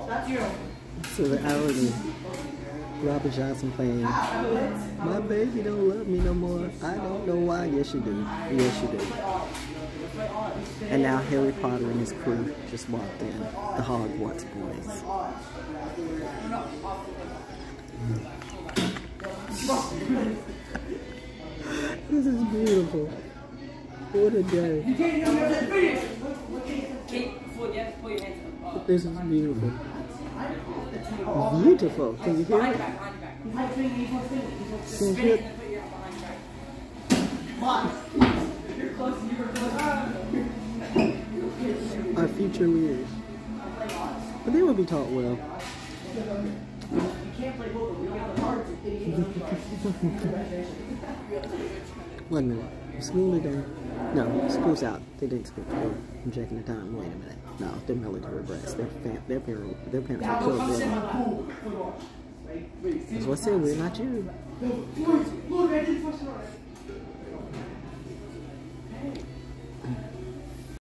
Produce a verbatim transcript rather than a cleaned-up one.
So the hourly Robert Johnson playing "My Baby Don't Love Me No More. I Don't Know Why." Yes, you do. Yes, you do. And now Harry Potter and his crew just walked in. The Hogwarts boys. This is beautiful. What a day. This is beautiful. Beautiful. Can you hear it? Can you hear it? Our future leaders. But they will be taught well. One minute. School today? No, school's out. They didn't school. I'm checking the time. Wait a minute. No, they're military brats. Their, fam their, parent, their parents are killed them. That's what I said. We're not you.